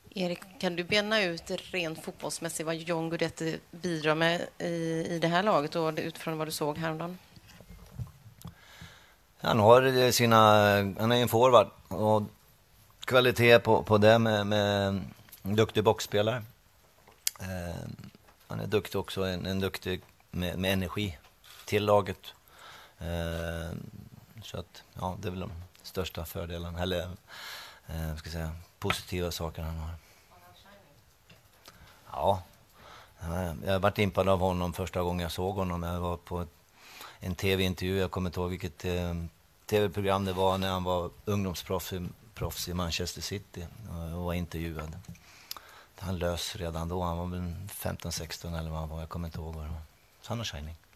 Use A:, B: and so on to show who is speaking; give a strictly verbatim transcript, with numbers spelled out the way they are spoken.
A: Erik, kan du bena ut rent fotbollsmässigt vad John Guidetti bidrar med i, i det här laget och utifrån vad du såg häromdagen?
B: Han har sina, han är en forward och kvalitet på, på det med, med en duktig boxspelare. Eh, han är duktig också, en, en duktig med, med energi till laget. Eh, så att, ja, det är väl de största fördelarna, eller eh, ska jag säga, positiva saker han har. Ja, jag har varit impad av honom första gången jag såg honom. Jag var på en tv-intervju, jag kommer inte ihåg vilket eh, tv-program det var, när han var ungdomsproffs i, proffs i Manchester City och var intervjuad. Han lös redan då, han var väl femton sexton eller vad han var, jag kommer inte ihåg vad det var. Så han har shining.